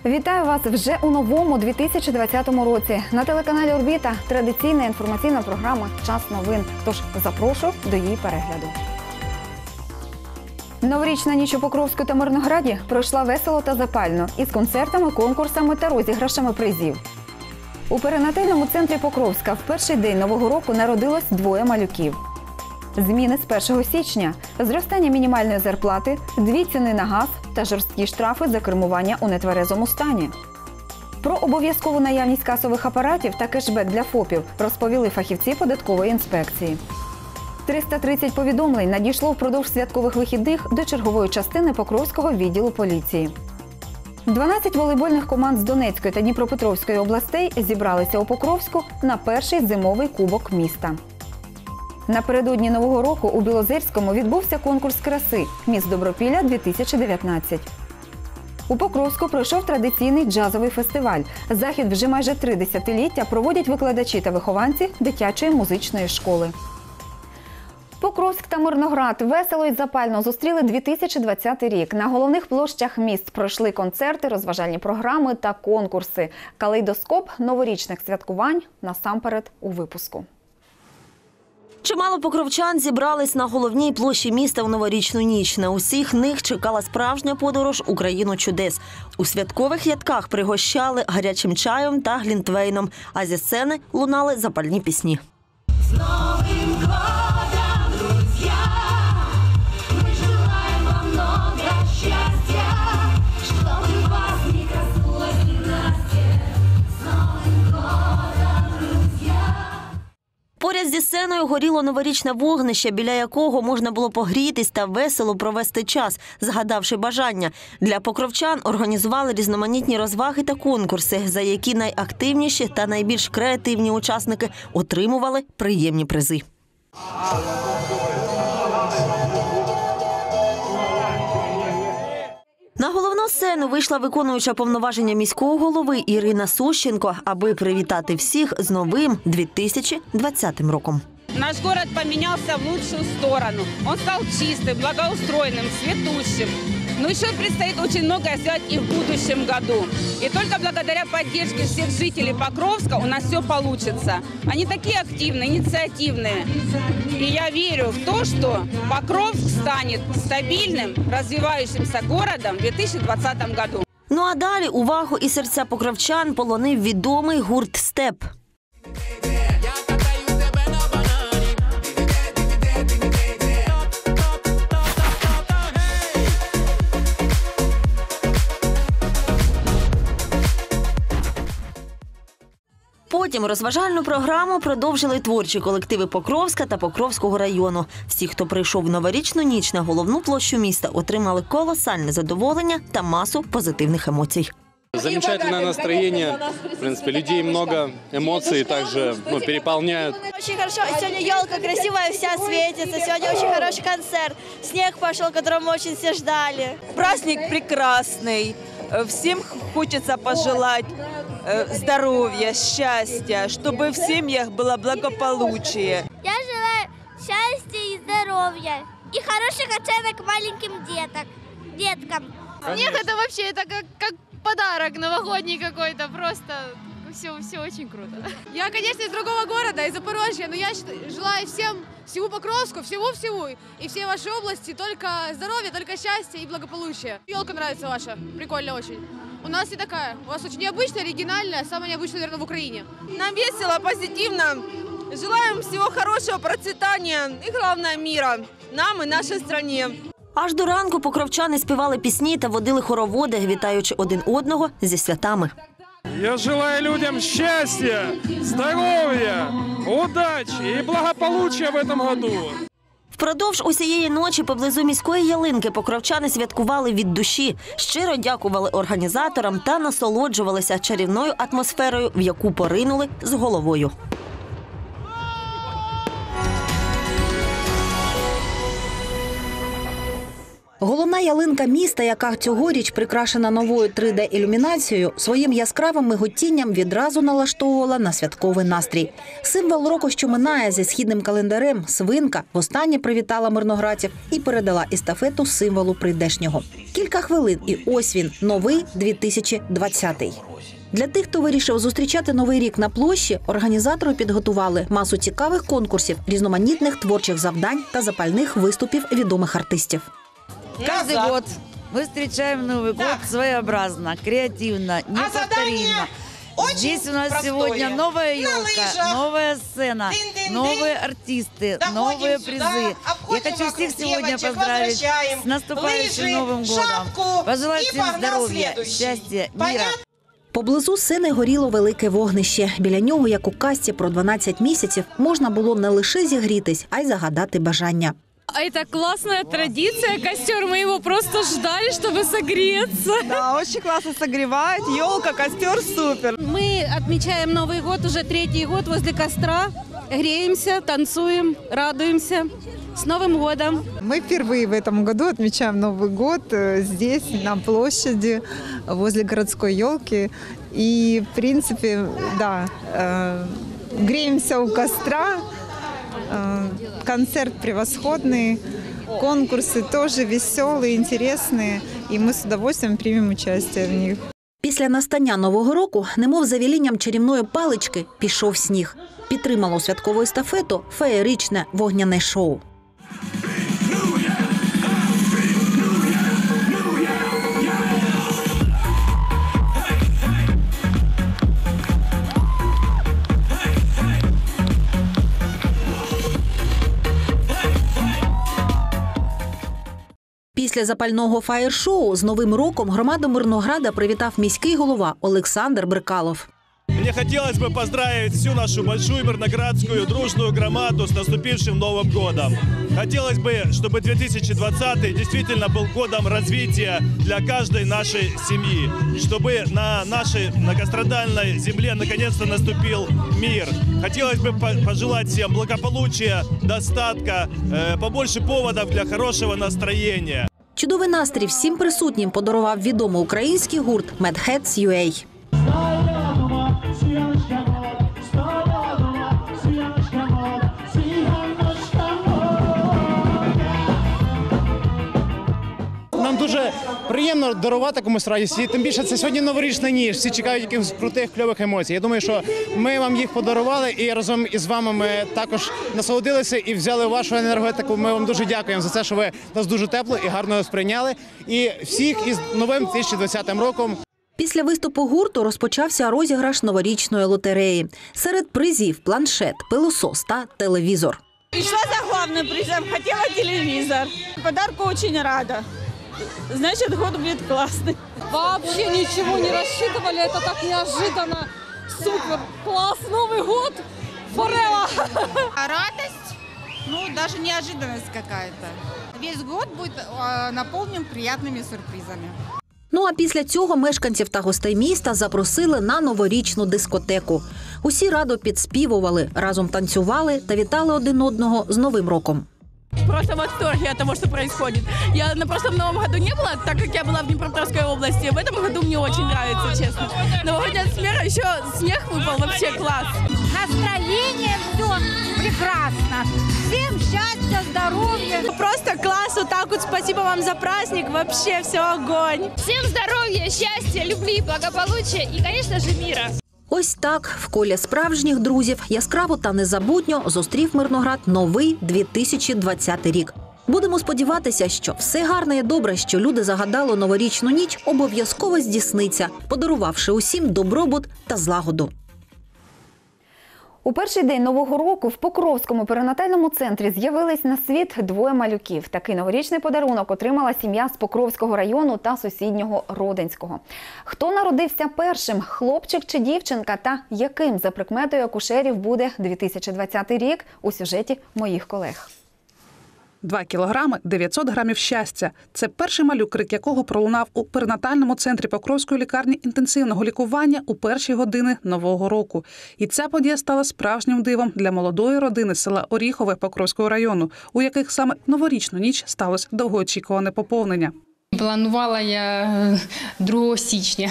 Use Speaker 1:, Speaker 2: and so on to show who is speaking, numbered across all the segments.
Speaker 1: Вітаю вас вже у новому 2020 році. На телеканалі «Орбіта» традиційна інформаційна програма «Час новин». Тож запрошую до її перегляду. Новорічна ніч у Покровську та Мирнограді пройшла весело та запально із концертами, конкурсами та розіграшами призів. У перинатальному центрі Покровська в перший день Нового року народилось 2 малюків. Зміни з 1 січня, зростання мінімальної зарплати, 2 ціни на газ та жорсткі штрафи за кермування у нетверезому стані. Про обов'язкову наявність касових апаратів та кешбек для ФОПів розповіли фахівці податкової інспекції. 330 повідомлень надійшло впродовж святкових вихідних до чергової частини Покровського відділу поліції. 12 волейбольних команд з Донецької та Дніпропетровської областей зібралися у Покровську на перший зимовий кубок міста. Напередодні Нового року у Білозерському відбувся конкурс краси «Міс Добропілля-2019». У Покровську пройшов традиційний джазовий фестиваль. Захід вже майже 3 десятиліття проводять викладачі та вихованці дитячої музичної школи. Покровськ та Мирноград весело і запально зустріли 2020 рік. На головних площах міст пройшли концерти, розважальні програми та конкурси. Калейдоскоп новорічних святкувань насамперед у випуску.
Speaker 2: Чимало покровчан зібрались на головній площі міста в новорічну ніч. На усіх них чекала справжня подорож у країну чудес. У святкових ядках пригощали гарячим чаєм та глінтвейном, а зі сцени лунали запальні пісні.
Speaker 3: З Новим годом, друзі! Ми желаємо вам много щастя, щоб у вас не коснулось ненастья. З Новим годом, друзі!
Speaker 2: Поряд зі сценою горіло новорічне вогнище, біля якого можна було погрітись та весело провести час, згадавши бажання. Для покровчан організували різноманітні розваги та конкурси, за які найактивніші та найбільш креативні учасники отримували приємні призи. На головну сцену вийшла виконуюча повноваження міського голови Ірина Сущенко, аби привітати всіх з новим 2020 роком.
Speaker 4: Наш город поменялся в лучшую сторону. Он стал чистым, благоустроенным, цветущим. Но еще предстоит очень многое сделать и в будущем году. И только благодаря поддержке всех жителей Покровска у нас все получится. Они такие активные, инициативные. И я верю в то, что Покровск станет стабильным, развивающимся городом в 2020 году.
Speaker 2: Ну а далі увагу і серця покровчан полонив відомий гурт «Степ». Потім розважальну програму продовжили творчі колективи Покровська та Покровського району. Всі, хто прийшов в новорічну ніч на головну площу міста, отримали колосальне задоволення та масу позитивних емоцій.
Speaker 5: Замечательное настроение, в принципе, людей много, эмоции также переполняют.
Speaker 6: Очень хорошо, сегодня елка красивая, вся светится, сегодня очень хороший концерт, снег пошел, которого мы очень все ждали.
Speaker 7: Праздник прекрасный, всем хочется пожелать здоровья, счастья, чтобы в семьях было благополучие.
Speaker 8: Я желаю счастья и здоровья, и хороших оценок маленьким деткам.
Speaker 9: Снег это вообще это как подарок новогодний какой-то, просто все очень круто. Я, конечно, из другого города, из Запорожья, но я желаю всему Покровску, всему и всей вашей области только здоровья, только счастья и благополучия. Елка нравится ваша, прикольно очень. У нас не такая, у вас очень необычная, оригинальная, самая необычная, наверное, в Украине.
Speaker 7: Нам весело, позитивно. Желаем всего хорошего, процветания и, главное, мира нам и нашей стране.
Speaker 2: Аж до ранку покровчани співали пісні та водили хороводи, вітаючи один одного зі святами.
Speaker 10: Я желаю людям счастья, здоровья, удачи и благополучия в этом году.
Speaker 2: Впродовж усієї ночі поблизу міської ялинки покровчани святкували від душі, щиро дякували організаторам та насолоджувалися чарівною атмосферою, в яку поринули з головою.
Speaker 11: Головна ялинка міста, яка цьогоріч прикрашена новою 3D-ілюмінацією, своїм яскравим миготінням відразу налаштовувала на святковий настрій. Символ року, що минає зі східним календарем, свинка востаннє привітала мирноградців і передала естафету символу прийдешнього. Кілька хвилин і ось він, новий 2020-й. Для тих, хто вирішив зустрічати Новий рік на площі, організатори підготували масу цікавих конкурсів, різноманітних творчих завдань та запальних виступів відомих артистів.
Speaker 12: Каждый год мы встречаем Новый год своеобразно, креативно, неповторимо. Здесь у нас сегодня новая елка, новая сцена, новые артисты, новые призы. Я хочу всех сегодня поздравить с наступающим Новым годом. Пожелать всем здоровья, счастья, мира.
Speaker 11: Поблизу сцени горіло велике вогнище. Біля нього, як у казці про 12 місяців, можна було не лише зігрітись, а й загадати бажання.
Speaker 13: Это классная традиция, костер, мы его просто ждали, чтобы согреться.
Speaker 7: Да, очень классно согревает, елка, костер, супер.
Speaker 13: Мы отмечаем Новый год, уже 3-й год возле костра, греемся, танцуем, радуемся. С Новым годом!
Speaker 14: Мы впервые в этом году отмечаем Новый год здесь, на площади, возле городской елки. И, в принципе, да, греемся у костра. Концерт превосходный, конкурсы тоже веселые, интересные, и мы с удовольствием примем участие в них.
Speaker 11: Після настання Нового року, немов за велінням чарівної палички, пішов сніг. Підтримало святкову естафету феєричне вогняне шоу. Після запального фаєр-шоу з Новим роком громаду Мирнограда привітав міський голова Олександр Брикалов.
Speaker 15: Мне хотелось бы поздравить всю нашу большую мирноградскую дружную громаду с наступившим Новым годом. Хотелось бы, чтобы 2020 действительно был годом развития для каждой нашей семьи, чтобы на нашей многострадальной земле наконец-то наступил мир. Хотелось бы пожелать всем благополучия, достатка, побольше поводов для хорошего настроения.
Speaker 11: Чудовий настрій всім присутнім подарував відомий український гурт Mad Hats UA.
Speaker 16: Нам дуже приємно дарувати комусь радість. І тим більше це сьогодні новорічна ніч. Всі чекають якихось крутих, кльових емоцій. Я думаю, що ми вам їх подарували і разом із вами ми також насолодилися і взяли вашу енергетику. Ми вам дуже дякуємо за це, що ви нас дуже тепло і гарно сприйняли. І всіх із новим 2020 роком.
Speaker 11: Після виступу гурту розпочався розіграш новорічної лотереї. Серед призів – планшет, пилосос та телевізор.
Speaker 17: И что за главным призом? Хотела телевизор. Подарку очень рада. Значит, год будет классный.
Speaker 13: Вообще ничего не рассчитывали, это так неожиданно. Супер, класс, Новый год, forever.
Speaker 18: Радость, ну даже неожиданность какая-то. Весь год будет наполнен приятными сюрпризами.
Speaker 11: Ну а після цього мешканців та гостей міста запросили на новорічну дискотеку. Усі радо підспівували, разом танцювали та вітали один одного з Новим роком.
Speaker 19: Просто в восторге от того, что происходит. Я на прошлом Новом году не была, так как я была в Днепропетровской области. В этом году мне очень нравится, честно. Новогодняя атмосфера, еще снег выпал, вообще класс.
Speaker 20: Настроение, все прекрасно. Всем счастья, здоровья.
Speaker 19: Просто класс, вот так вот спасибо вам за праздник, вообще все огонь.
Speaker 21: Всем здоровья, счастья, любви, благополучия и, конечно же, мира.
Speaker 11: Ось так в колі справжніх друзів яскраво та незабутньо зустрів Мирноград новий 2020 рік. Будемо сподіватися, що все гарне і добре, що люди загадали новорічну ніч, обов'язково здійсниться, подарувавши усім добробут та злагоду.
Speaker 1: У перший день Нового року в Покровському перинатальному центрі з'явились на світ двоє малюків. Такий новорічний подарунок отримала сім'я з Покровського району та сусіднього Родинського. Хто народився першим – хлопчик чи дівчинка? Та яким, за прикметою акушерів, буде 2020 рік – у сюжеті моїх колег.
Speaker 3: 2 кілограми 900 грамів щастя. Це перший малюк, крик якого пролунав у перинатальному центрі Покровської лікарні інтенсивного лікування у перші години Нового року. І ця подія стала справжнім дивом для молодої родини села Оріхове Покровського району, у яких саме новорічну ніч сталося довгоочікуване поповнення.
Speaker 22: Планувала я 2 січня.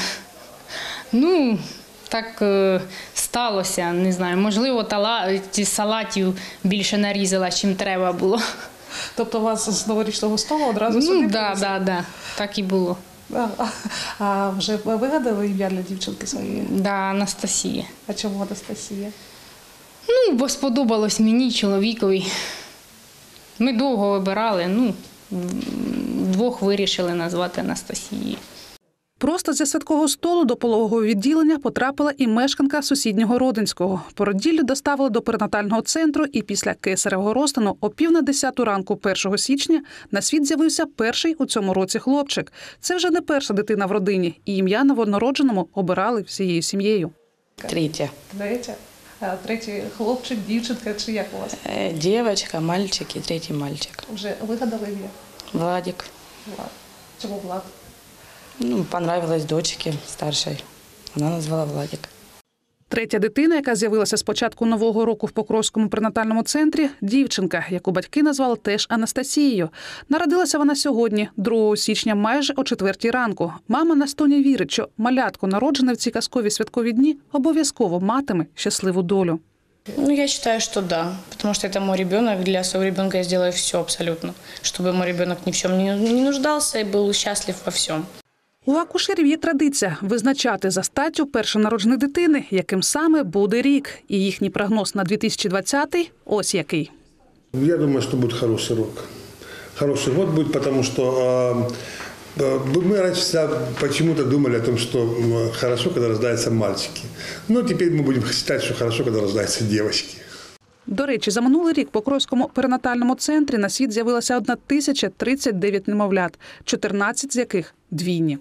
Speaker 22: Так сталося, не знаю, можливо, салатів більше нарізала, чим треба було.
Speaker 3: Тобто вас з новорічного столу одразу сюди?
Speaker 22: Так і було.
Speaker 3: А вже вигадали ім'я для дівчинки своєї?
Speaker 22: Да, Анастасія.
Speaker 3: А чому Анастасія?
Speaker 22: Бо сподобалось мені, чоловікові. Ми довго вибирали, 2 вирішили назвати Анастасією.
Speaker 3: Просто зі святкового столу до пологового відділення потрапила і мешканка сусіднього Родинського. Породіллю доставили до перинатального центру, і після кесаревого розтину о 9:50 ранку 1 січня на світ з'явився перший у цьому році хлопчик. Це вже не перша дитина в родині, і ім'я новонародженому обирали всією сім'єю.
Speaker 22: 3.
Speaker 3: А 3 хлопчик, дівчинка, чи як у вас?
Speaker 22: Дівчинка, мальчик і 3 мальчик.
Speaker 3: Вже вигадали ім'я?
Speaker 22: Владик.
Speaker 3: Чому Влад?
Speaker 22: Понравилась дочці старшій. Вона назвала Владик.
Speaker 3: 3 дитина, яка з'явилася з початку Нового року в Покровському перинатальному центрі – дівчинка, яку батьки назвали теж Анастасією. Народилася вона сьогодні, 2 січня, майже о 4 ранку. Мама Настоня вірить, що малятко, народжене в ці казкові святкові дні, обов'язково матиме щасливу долю.
Speaker 22: Я считаю, что да, потому что это мой ребенок. Для своего ребенка я сделаю все абсолютно, чтобы мой ребенок ни в чем не нуждался и был счастлив во всем.
Speaker 3: У акушерів є традиція визначати за статтю першонародженої дитини, яким саме буде рік. І їхній прогноз на 2020-й ось який.
Speaker 23: Я думаю, что будет хороший рок. Хороший год будет, потому что мы раньше всегда почему-то думали о том, что хорошо, когда рождаются мальчики. Но теперь мы будем считать, что хорошо, когда рождаются девочки.
Speaker 3: До речі, за минулий рік в Покровському перинатальному центрі на світ з'явилося 1039 немовлят, 14 з яких – двійні.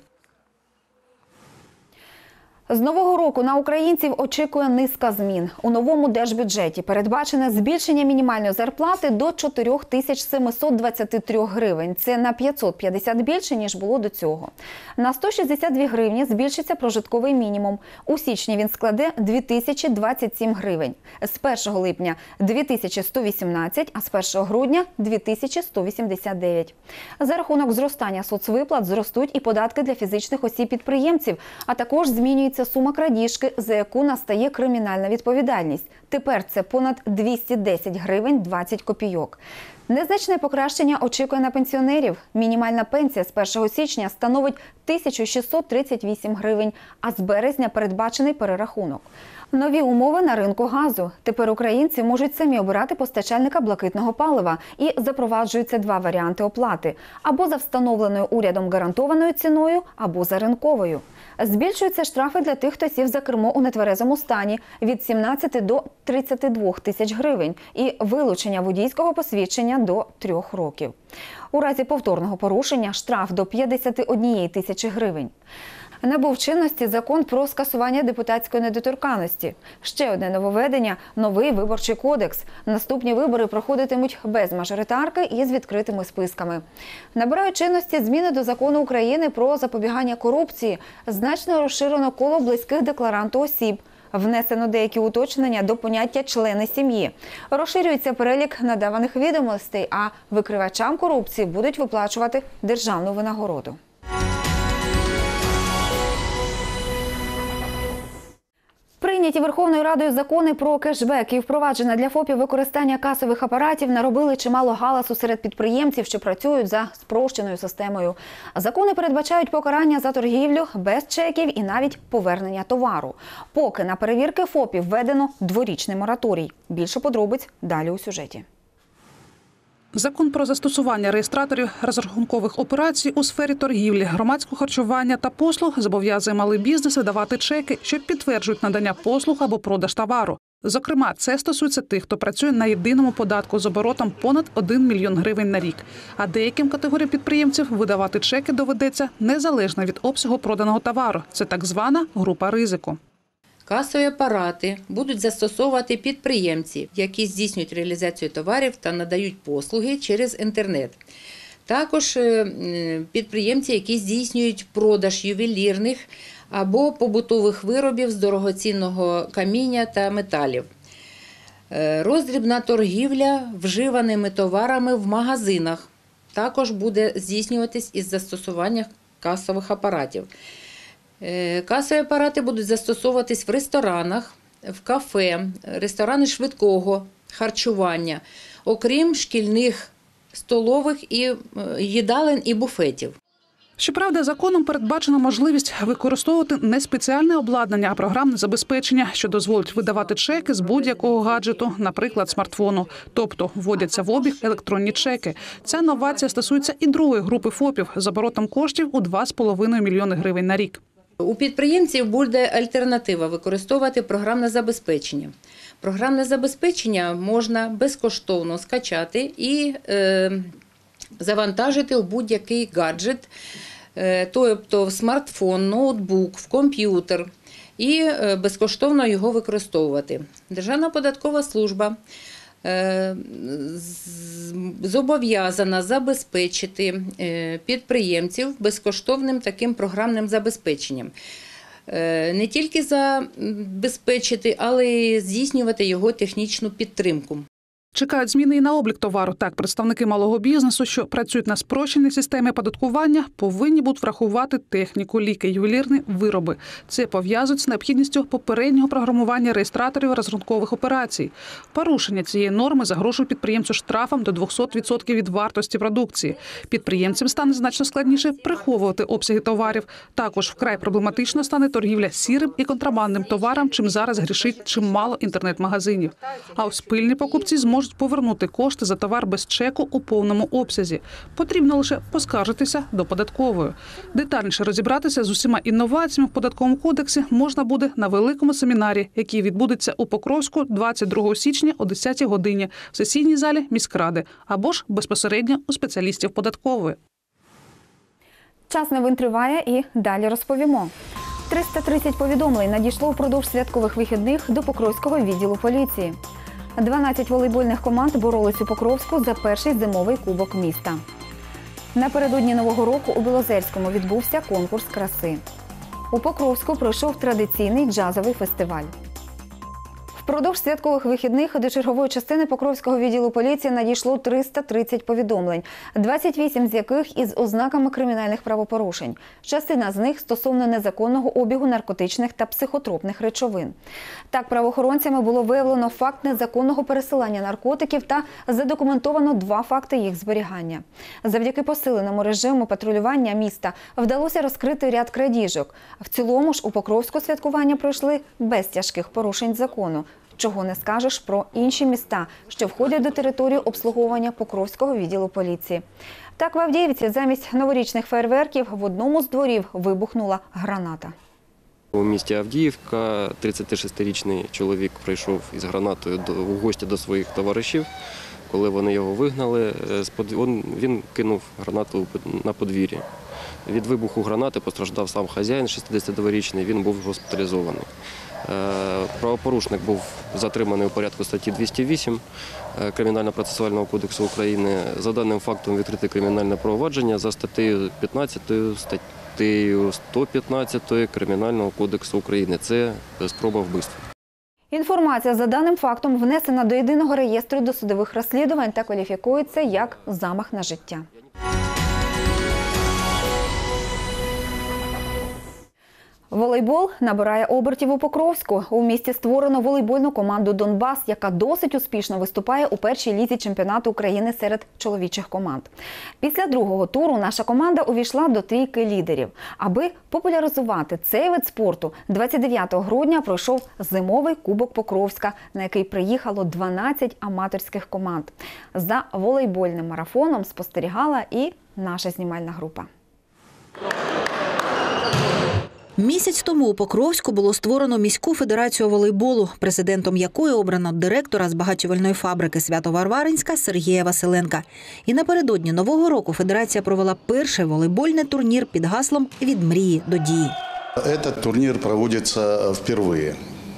Speaker 1: З Нового року на українців очікує низка змін. У новому держбюджеті передбачене збільшення мінімальної зарплати до 4723 гривень. Це на 550 більше, ніж було до цього. На 162 гривні збільшиться прожитковий мінімум. У січні він складе 2027 гривень. З 1 липня – 2118, а з 1 грудня – 2189. За рахунок зростання соцвиплат зростуть і податки для фізичних осіб-підприємців, а також змінюється сума крадіжки, за яку настає кримінальна відповідальність. Тепер це понад 210 гривень 20 копійок. Незначне покращення очікує на пенсіонерів. Мінімальна пенсія з 1 січня становить 1638 гривень, а з березня передбачений перерахунок. Нові умови на ринку газу. Тепер українці можуть самі обирати постачальника блакитного палива і запроваджуються 2 варіанти оплати – або за встановленою урядом гарантованою ціною, або за ринковою. Збільшуються штрафи для тих, хто сів за кермо у нетверезому стані – від 17 до 32 тисяч гривень і вилучення водійського посвідчення до 3 років. У разі повторного порушення – штраф до 51 тисячі гривень. Набув чинності закон про скасування депутатської недоторканності. Ще одне нововведення – новий виборчий кодекс. Наступні вибори проходитимуть без мажоритарки і з відкритими списками. Набирають чинності зміни до Закону України про запобігання корупції. Значно розширено коло близьких декларанту осіб. Внесено деякі уточнення до поняття «члени сім'ї». Розширюється перелік надаваних відомостей, а викривачам корупції будуть виплачувати державну винагороду. Прийняті Верховною Радою закони про кешбек і впровадження для ФОПів використання касових апаратів наробили чимало галасу серед підприємців, що працюють за спрощеною системою. Закони передбачають покарання за торгівлю без чеків і навіть повернення товару. Поки на перевірки ФОПів введено 2-річний мораторій. Більше подробиць далі у сюжеті.
Speaker 3: Закон про застосування реєстраторів розрахункових операцій у сфері торгівлі, громадського харчування та послуг зобов'язує малий бізнес видавати чеки, що підтверджують надання послуг або продаж товару. Зокрема, це стосується тих, хто працює на єдиному податку з оборотом понад 1 мільйон гривень на рік. А деяким категоріям підприємців видавати чеки доведеться незалежно від обсягу проданого товару. Це так звана група ризику.
Speaker 4: Касові апарати будуть застосовувати підприємці, які здійснюють реалізацію товарів та надають послуги через інтернет. Також підприємці, які здійснюють продаж ювелірних або побутових виробів з дорогоцінного каміння та металів. Роздрібна торгівля вживаними товарами в магазинах також буде здійснюватись із застосуванням касових апаратів. Касові апарати будуть застосовуватись в ресторанах, в кафе, ресторани швидкого харчування, окрім шкільних столових і їдалень і буфетів.
Speaker 3: Щоправда, законом передбачена можливість використовувати не спеціальне обладнання, а програмне забезпечення, що дозволить видавати чеки з будь-якого гаджету, наприклад, смартфону. Тобто вводяться в обіг електронні чеки. Ця новація стосується і другої групи ФОПів з оборотом коштів у 2,5 мільйони гривень на рік.
Speaker 4: У підприємців буде альтернатива – використовувати програмне забезпечення. Програмне забезпечення можна безкоштовно скачати і завантажити у будь-який гаджет, тобто в смартфон, ноутбук, в комп'ютер, і безкоштовно його використовувати. Державна податкова служба зобов'язана забезпечити підприємців безкоштовним таким програмним забезпеченням. Не тільки забезпечити, але й здійснювати його технічну підтримку.
Speaker 3: Чекають зміни і на облік товару. Так, представники малого бізнесу, що працюють на спрощеній системі оподаткування, повинні будуть врахувати техніку, ліки, ювелірні вироби. Це пов'язують з необхідністю попереднього програмування реєстраторів розрахункових операцій. Порушення цієї норми загрожує підприємцю штрафом до 200% від вартості продукції. Підприємцям стане значно складніше приховувати обсяги товарів. Також вкрай проблематично стане торгівля сірим і контрабандним товаром, чим зараз грішить чимало інтернет-магазинів. А ось пильні покупці зможуть повернути кошти за товар без чеку у повному обсязі. Потрібно лише поскаржитися до податкової. Детальніше розібратися з усіма інноваціями в податковому кодексі можна буде на великому семінарі, який відбудеться у Покровську 22 січня о 10 годині в сесійній залі міськради або ж безпосередньо у спеціалістів податкової.
Speaker 1: Час новин триває і далі розповімо. 330 повідомлень надійшло впродовж святкових вихідних до Покровського відділу поліції. 12 волейбольних команд боролись у Покровську за перший зимовий кубок міста. Напередодні Нового року у Білозерському відбувся конкурс краси. У Покровську пройшов традиційний джазовий фестиваль. Впродовж святкових вихідних до чергової частини Покровського відділу поліції надійшло 330 повідомлень, 28 з яких із ознаками кримінальних правопорушень. Частина з них стосовно незаконного обігу наркотичних та психотропних речовин. Так, правоохоронцями було виявлено факт незаконного пересилання наркотиків та задокументовано 2 факти їх зберігання. Завдяки посиленому режиму патрулювання міста вдалося розкрити ряд крадіжок. В цілому ж у Покровську святкування пройшли без тяжких порушень закону. Чого не скажеш про інші міста, що входять до території обслуговування Покровського відділу поліції. Так, в Авдіївці замість новорічних фейерверків в одному з дворів вибухнула граната.
Speaker 5: У місті Авдіївка 36-річний чоловік прийшов із гранатою у гості до своїх товаришів. Коли вони його вигнали, він кинув гранату на подвір'я. Від вибуху гранати постраждав сам хазяїн, 62-річний, він був госпіталізований. Правопорушник був затриманий у порядку статті 208 Кримінально-процесуального кодексу України. За даним фактом відкрите кримінальне провадження за статтею 15, статтею 115 Кримінального кодексу України. Це спроба вбивства.
Speaker 1: Інформація за даним фактом внесена до єдиного реєстру досудових розслідувань та кваліфікується як замах на життя. Волейбол набирає обертів у Покровську. У місті створено волейбольну команду «Донбас», яка досить успішно виступає у першій лізі чемпіонату України серед чоловічих команд. Після другого туру наша команда увійшла до трійки лідерів. Аби популяризувати цей вид спорту, 29 грудня пройшов зимовий кубок Покровська, на який приїхало 12 аматорських команд. За волейбольним марафоном спостерігала і наша знімальна група.
Speaker 11: Місяць тому у Покровську було створено міську федерацію волейболу, президентом якої обрано директора збагачувальної фабрики «Свято-Варваринська» Сергія Василенка. І напередодні Нового року федерація провела перший волейбольний турнір під гаслом «Від мрії до дії».
Speaker 6: Этот турнир проводится впервые.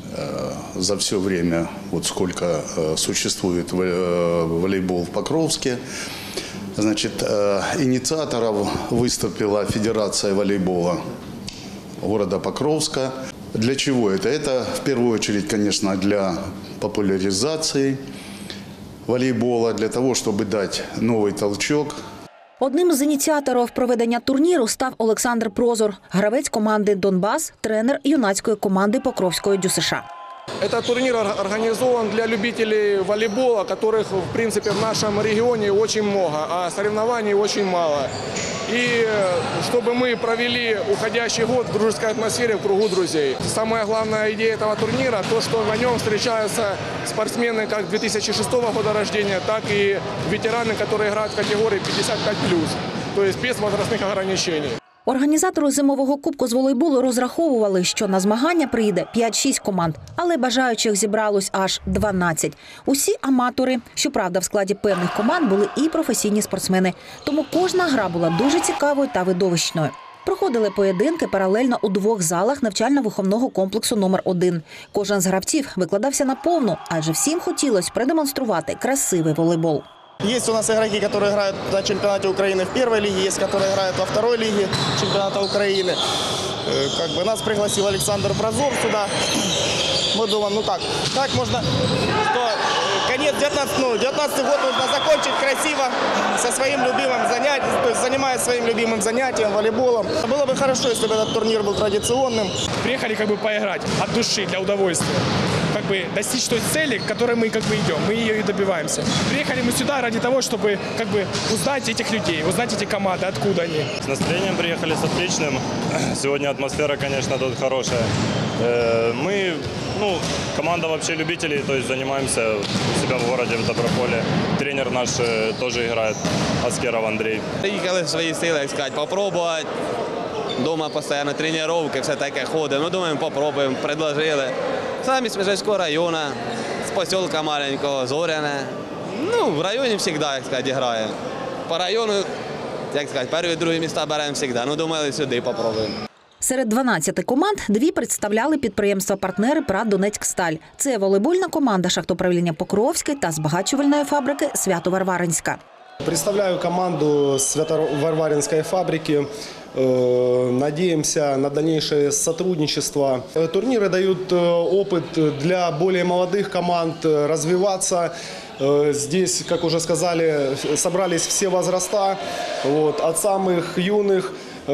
Speaker 6: за все время, вот сколько существует волейбол в Покровске. Значит, инициатором выступила Федерация волейбола города Покровска. Для чего это? Это в первую очередь, конечно, для популяризации волейбола, для того, чтобы дать новый толчок.
Speaker 11: Одним з ініціаторів проведення турніру став Олександр Прозор, гравець команди «Донбас», тренер юнацької команди Покровської ДЮСШ.
Speaker 10: Этот турнир организован для любителей волейбола, которых, в принципе, в нашем регионе очень много, а соревнований очень мало. И чтобы мы провели уходящий год в дружеской атмосфере, в кругу друзей. Самая главная идея этого турнира – то, что на нем встречаются спортсмены как 2006 года рождения, так и ветераны, которые играют в категории 55+, то есть без возрастных ограничений.
Speaker 11: Організатори зимового кубку з волейболу розраховували, що на змагання приїде 5-6 команд, але бажаючих зібралось аж 12. Усі аматори. Щоправда, в складі певних команд були і професійні спортсмени. Тому кожна гра була дуже цікавою та видовищною. Проходили поєдинки паралельно у 2 залах навчально-виховного комплексу номер 1. Кожен з гравців викладався наповну, адже всім хотілося продемонструвати красивий волейбол.
Speaker 8: Есть у нас игроки, которые играют на чемпионате Украины в первой лиге, есть, которые играют во второй лиге чемпионата Украины. Нас пригласил Александр Прозор сюда. Мы думаем, как можно, что конец 19 год нужно закончить красиво со своим любимым занятием, то есть занимаясь своим любимым занятием, волейболом. Было бы хорошо, если бы этот турнир был традиционным.
Speaker 10: Приехали поиграть от души, для удовольствия. Достичь той цели, к которой мы идем, мы ее и добиваемся. Приехали мы сюда ради того, чтобы узнать этих людей, узнать эти команды, откуда они.
Speaker 9: С настроением приехали, с отличным. Сегодня атмосфера, конечно, тут хорошая. Мы, команда вообще любителей, то есть занимаемся у себя в городе, в Доброполе. Тренер наш тоже играет, Аскеров Андрей.
Speaker 24: Приехали свои силы, попробовать. Дома постійно тренування, все таке ходимо. Думаємо, попробуємо, предложили. Самі з Межівського району, з поселка маленького, Зоряне. В районі завжди, грає. По району, перші, другі міста беремо завжди. Думали, сюди попробуємо.
Speaker 11: Серед 12 команд 2 представляли підприємства-партнери ПРАТ «Донецьксталь». Це волейбольна команда шахтоуправління Покровське та збагачувальної фабрики «Свято-Варваринська».
Speaker 25: Представляю команду Свято-Варваринской фабрики. Надеемся на дальнейшее сотрудничество. Турниры дают опыт для более молодых команд развиваться. Здесь, как уже сказали, собрались все возраста, от самых юных,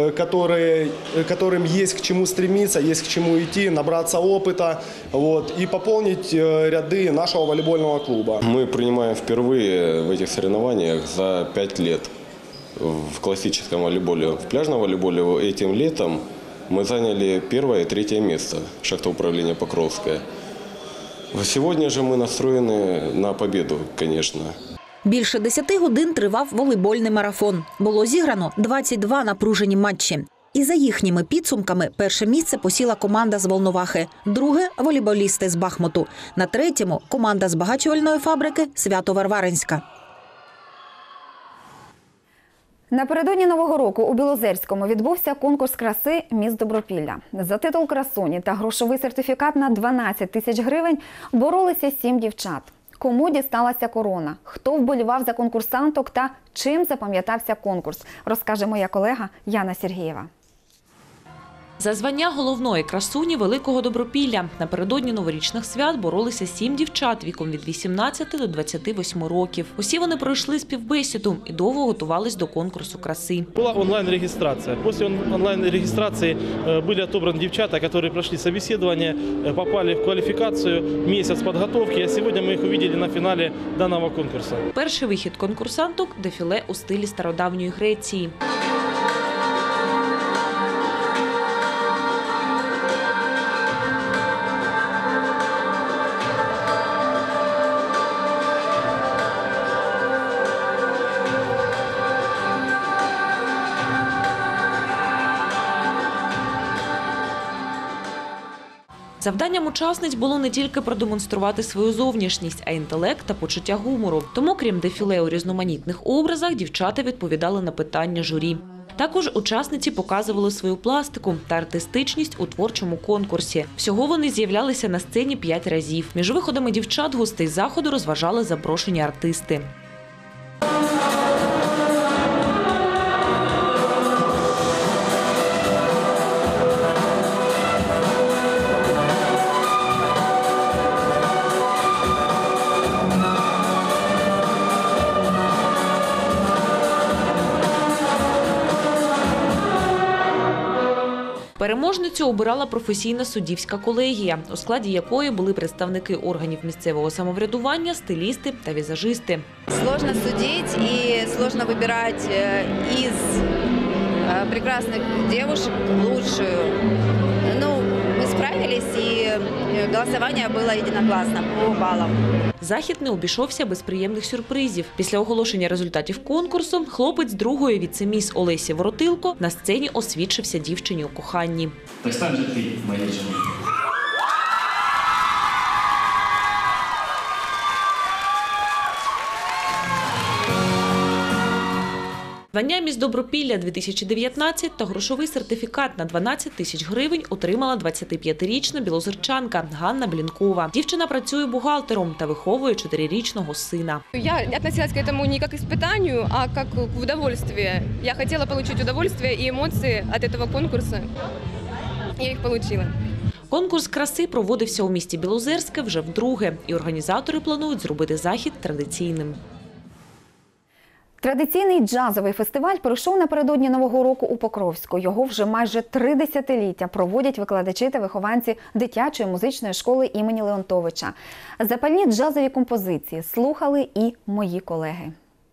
Speaker 25: которым есть к чему стремиться, есть к чему идти, набраться опыта и пополнить ряды нашего волейбольного клуба.
Speaker 26: Мы принимаем впервые в этих соревнованиях за 5 лет в классическом волейболе. В пляжном волейболе этим летом мы заняли 1 и 3 место шахтоуправления Покровское. Сегодня же мы настроены на победу, конечно.
Speaker 11: Більше 10 годин тривав волейбольний марафон. Було зіграно 22 напружені матчі. І за їхніми підсумками перше місце посіла команда з Волновахи, друге – волейболісти з Бахмуту, на третьому – команда збагачувальної фабрики «Свято-Варваринська».
Speaker 1: Напередодні Нового року у Білозерському відбувся конкурс краси «Міс Добропілля». За титул красуні та грошовий сертифікат на 12 тисяч гривень боролися 7 дівчат. Кому дісталася корона, хто вболівав за конкурсанток та чим запам'ятався конкурс, розкаже моя колега Яна Сергієва.
Speaker 27: За звання головної красуні Великого Добропілля напередодні новорічних свят боролися 7 дівчат віком від 18 до 28 років. Усі вони пройшли співбесіду і довго готувались до конкурсу краси.
Speaker 28: Була онлайн-регистрация. После онлайн-регистрации были отобраны девчата, которые прошли собеседование, попали в квалификацию, месяц подготовки, а сегодня мы их увидели на финале данного конкурса.
Speaker 27: Перший вихід конкурсанток – дефіле у стилі стародавньої Греції. Завданням учасниць було не тільки продемонструвати свою зовнішність, а й інтелект та почуття гумору. Тому, крім дефіле у різноманітних образах, дівчата відповідали на питання журі. Також учасниці показували свою пластику та артистичність у творчому конкурсі. Всього вони з'являлися на сцені 5 разів. Між виходами дівчат гостей заходу розважали запрошені артисти. Переможницю обирала професійна суддівська колегія, у складі якої були представники органів місцевого самоврядування, стилісти та візажисти.
Speaker 2: Сложно судить и сложно выбирать из прекрасных девушек лучшую. Ну, мы справились, и голосование было единогласно по баллам.
Speaker 27: Захід не обійшовся без приємних сюрпризів. Після оголошення результатів конкурсу хлопець другої віцеміс Олесі Воротилко на сцені освідчився дівчині у коханні.
Speaker 7: Так стань же ти, моя жена.
Speaker 27: Звання «Міс Добропілля-2019» та грошовий сертифікат на 12 тисяч гривень отримала 25-річна білозерчанка Ганна Блінкова. Дівчина працює бухгалтером та виховує 4-річного сина.
Speaker 12: Я относилась к этому не как к испытанию, а как к удовольствию. Я хотела получить удовольствие и эмоции от этого конкурса. Я их получила.
Speaker 27: Конкурс краси проводився у місті Білозерське вже вдруге, і організатори планують зробити захід традиційним.
Speaker 1: Традиційний джазовий фестиваль пройшов напередодні Нового року у Покровську. Його вже майже 3 десятиліття проводять викладачі та вихованці дитячої музичної школи імені Леонтовича. Запальні джазові композиції слухали і мої колеги.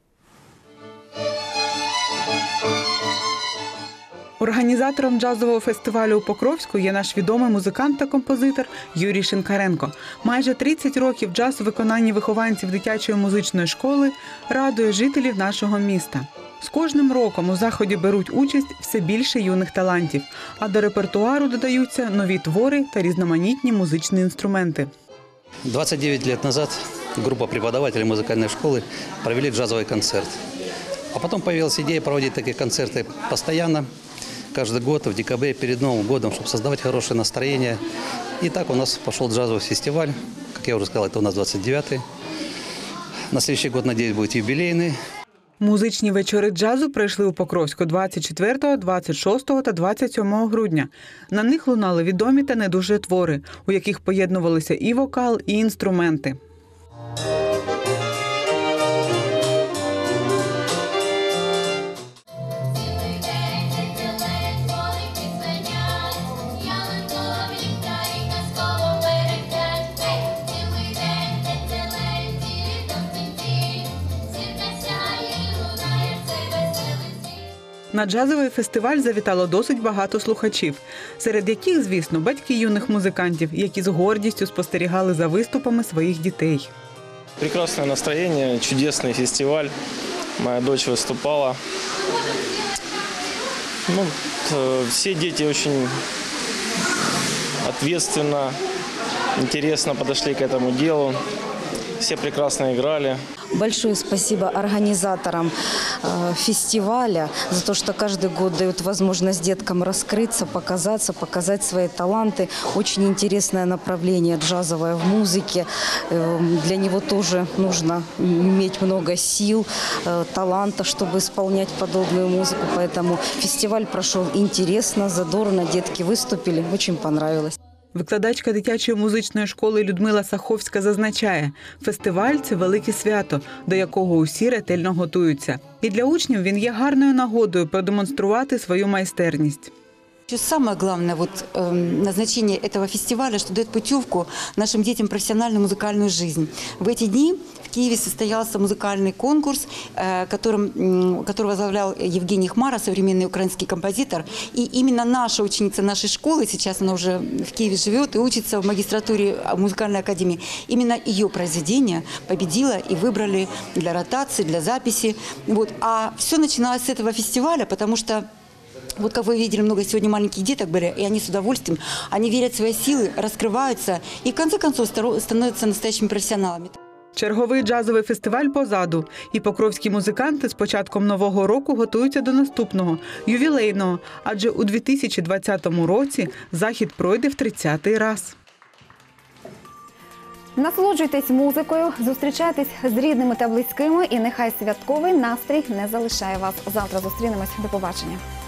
Speaker 13: Організатором джазового фестивалю у Покровську є наш відомий музикант та композитор Юрій Шинкаренко. Майже 30 років джаз у виконанні вихованців дитячої музичної школи радує жителів нашого міста. З кожним роком у заході беруть участь все більше юних талантів, а до репертуару додаються нові твори та різноманітні музичні інструменти.
Speaker 14: 29 лет назад группа преподавателей музыкальной школы провели джазовый концерт. А потом появилась идея проводить такие концерты постоянно, каждый год в декабре перед Новым годом, чтобы создавать хорошее настроение. И так у нас пошел джазовый фестиваль. Как я уже сказал, это у нас 29-й. На следующий год, надеюсь, будет юбилейный.
Speaker 13: Музичні вечори джазу пройшли у Покровську 24, 26 та 27 грудня. На них лунали відомі та не дуже твори, у яких поєднувалися і вокал, і інструменти. На джазовий фестиваль завітало досить багато слухачів, серед яких, звісно, батьки юних музикантів, які з гордістю спостерігали за виступами своїх дітей.
Speaker 10: Прекрасное настроение, чудесный фестиваль. Моя дочь выступала. Все дети очень ответственно, интересно подошли к этому делу. Все прекрасно играли.
Speaker 15: Большое спасибо организаторам фестиваля за то, что каждый год дают возможность деткам раскрыться, показаться, показать свои таланты. Очень интересное направление джазовое в музыке. Для него тоже нужно иметь много сил, таланта, чтобы исполнять подобную музыку. Поэтому фестиваль прошел интересно, задорно, детки выступили, очень понравилось.
Speaker 13: Викладачка дитячої музичної школи Людмила Саховська зазначає, фестиваль – це велике свято, до якого усі ретельно готуються. І для учнів він є гарною нагодою продемонструвати свою майстерність.
Speaker 16: Самое главное назначение этого фестиваля, что дает путевку нашим детям в профессиональную музыкальную жизнь. В эти дни в Киеве состоялся музыкальный конкурс, который возглавлял Евгений Хмара, современный украинский композитор. И именно наша ученица нашей школы, сейчас она уже в Киеве живет и учится в магистратуре музыкальной академии, именно ее произведение победило и выбрали для ротации, для записи. А все начиналось с этого фестиваля, потому что как вы видели, много сегодня маленьких деток были, и они с удовольствием, они верят в свои силы, раскрываются и в конце концов становятся настоящими профессионалами.
Speaker 13: Черговий джазовий фестиваль позаду. І покровські музиканти з початком нового року готуються до наступного, ювілейного. Адже у 2020 році захід пройде в 30-й раз.
Speaker 1: Насолоджуйтесь музикою, зустрічайтесь з рідними та близькими і нехай святковий настрій не залишає вас. Завтра зустрінемось. До побачення.